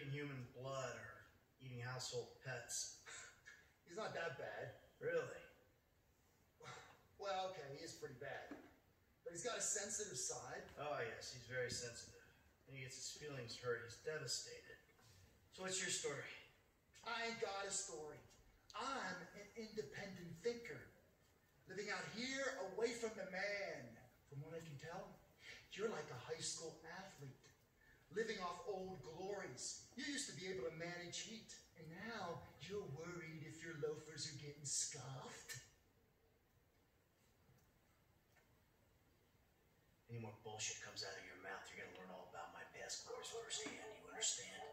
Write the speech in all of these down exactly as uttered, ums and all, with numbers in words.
drinking human blood or eating household pets. He's not that bad. Really? Well, okay, he is pretty bad. But he's got a sensitive side. Oh, yes, he's very sensitive. When he gets his feelings hurt, he's devastated. So what's your story? I ain't got a story. I'm an independent thinker. Living out here away from the man. From what I can tell, you're like a high school athlete. Living off old glories. You used to be able to manage heat. And now you're worried if your loafers are getting scuffed. Any more bullshit comes out of your mouth, you're gonna learn all about my past glories firsthand. You understand?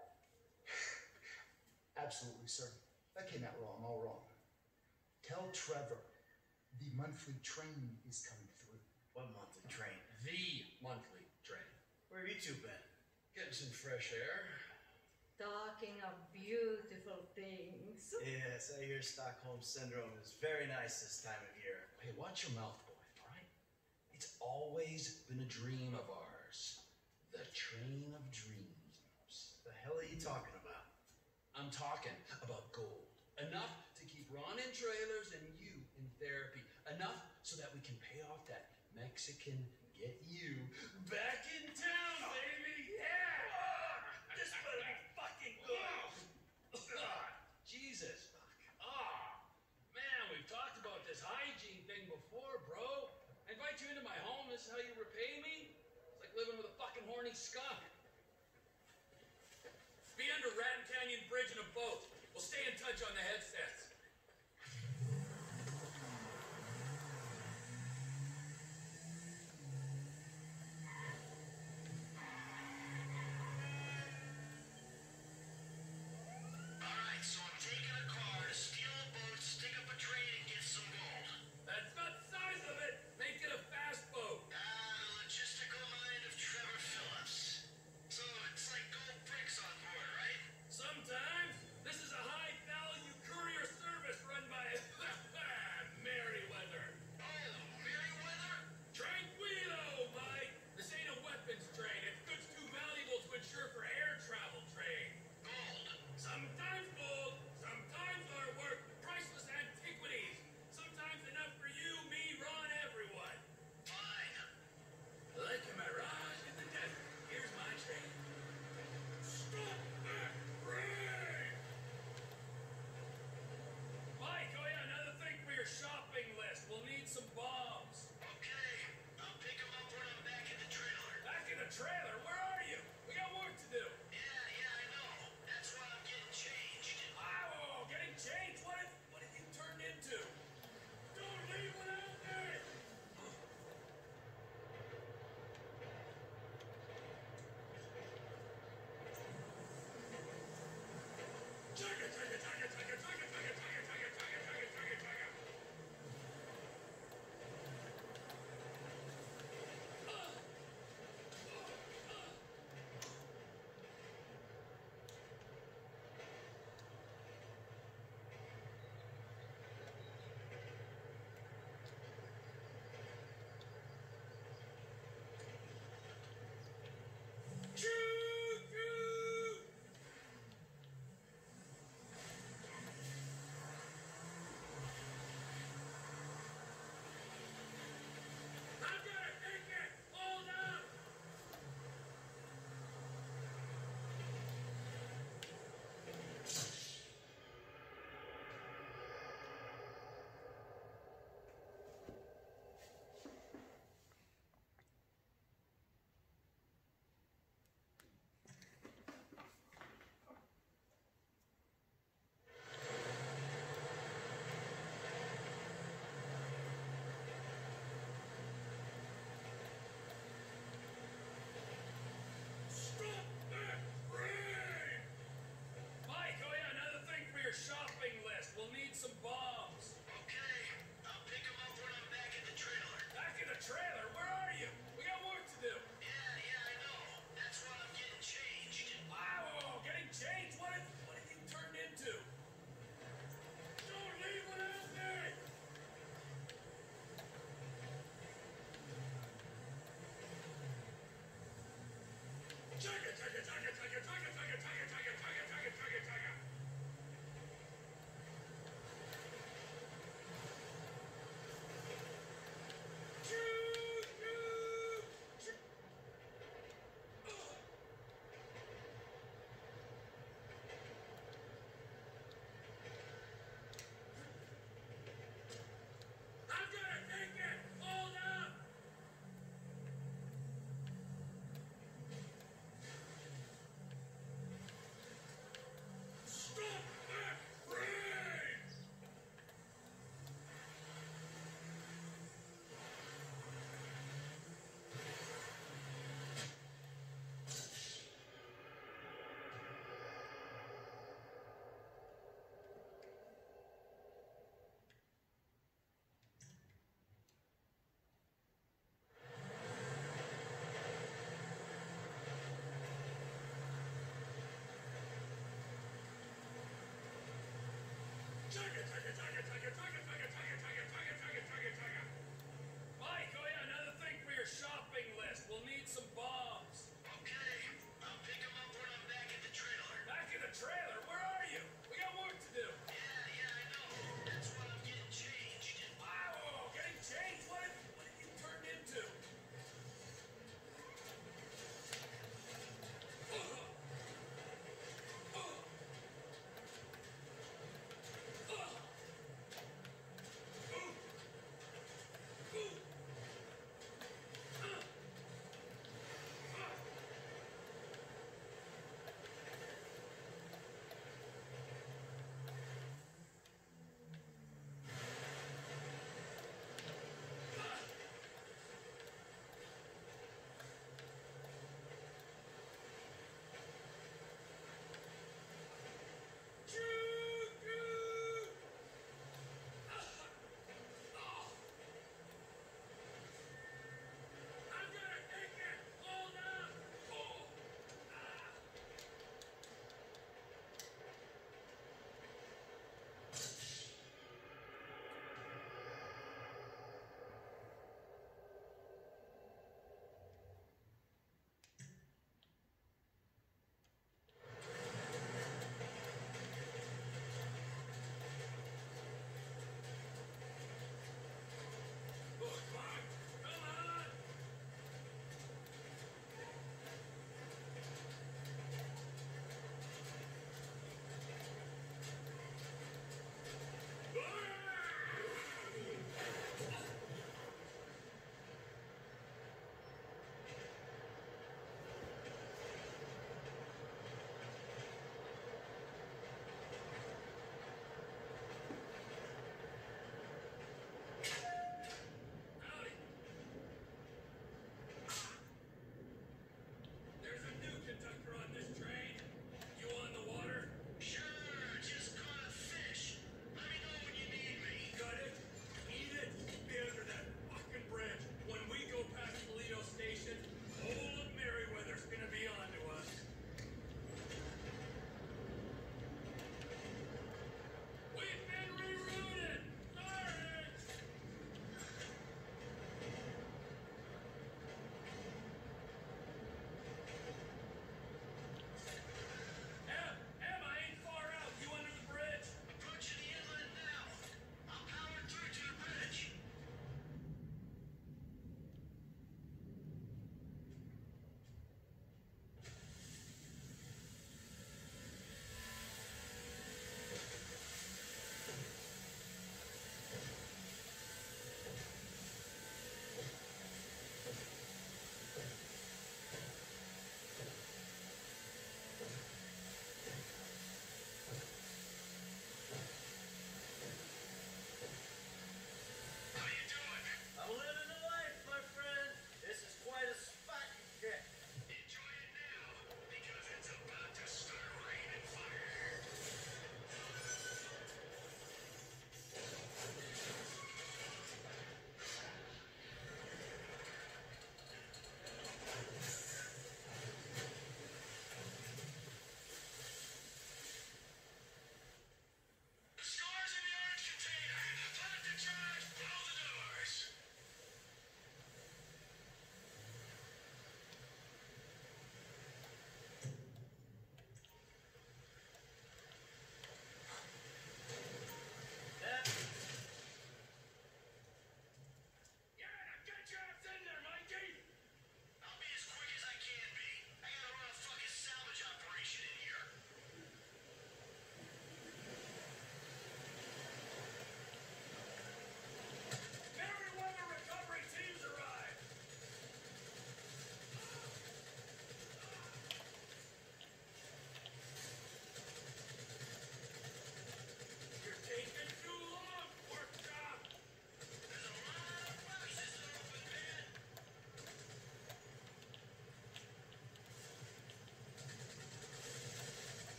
Absolutely, sir. That came out wrong, all wrong. Tell Trevor the monthly train is coming through. What monthly train? The monthly train. Where have you two been? Getting some fresh air. Talking of beautiful things. Yes, I hear Stockholm Syndrome is very nice this time of year. Hey, watch your mouth, boy, all right? It's always been a dream of ours. The train of dreams. The hell are you talking about? I'm talking about gold. Enough to keep Ron in trailers and you in therapy. Enough so that we can pay off that Mexican get you back in town, baby! Yeah! This better be fucking good! God, Jesus. Ah, man, we've talked about this hygiene thing before, bro. I invite you into my home, this is how you repay me? It's like living with a fucking horny skunk. Be under Raton Canyon Bridge in a boat. We'll stay in touch on the headsets. Alright, so I'm taking a car to steal a boat, stick up a train, and get some gold. That's not the size of it. Make it a fast boat. Ah, the logistical mind of Trevor Phillips.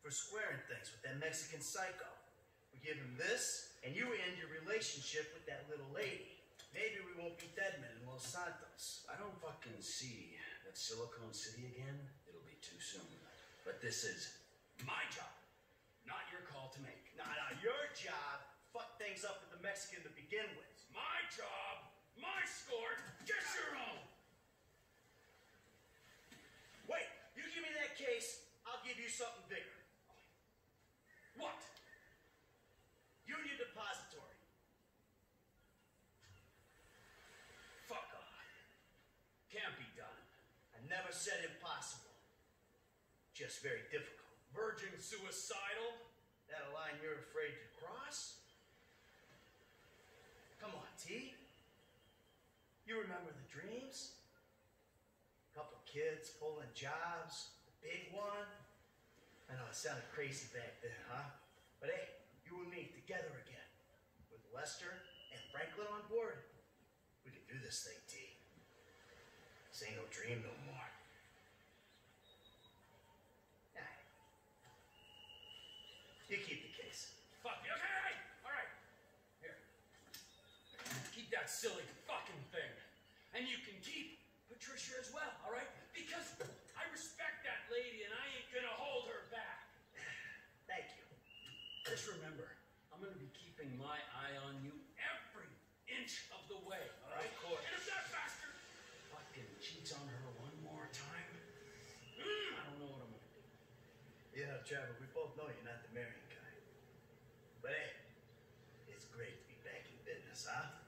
for squaring things with that Mexican psycho. We give him this, and you end your relationship with that little lady. Maybe we won't be dead men in Los Santos. I don't fucking see that Silicon City again. It'll be too soon. But this is my job, not your call to make. Nah, nah, your job. Fuck things up with the Mexican to begin with. My job, my score, get your own. Wait, you give me that case, I'll give you something bigger. What? Union Depository. Fuck off. Can't be done. I never said impossible. Just very difficult. Verging suicidal? That a line you're afraid to cross? Come on, T. You remember the dreams? Couple kids pulling jobs, the big one. I know it sounded crazy back then, huh? But hey, you and me together again. With Lester and Franklin on board. We can do this thing, T. This ain't no dream no more. Nah. You keep the case. Fuck you. Okay, hey, all right. Here. Keep that silly fucking thing. And you can keep Patricia as well, all right? Because I respect that lady and I ain't gonna hold her back. Thank you. Just remember, I'm gonna be keeping my eye on you every inch of the way, all right? Of course. And if that bastard fucking cheats on her one more time, mm, I don't know what I'm gonna do. Yeah, Trevor, we both know you're not the marrying kind. But hey, it's great to be back in business, huh?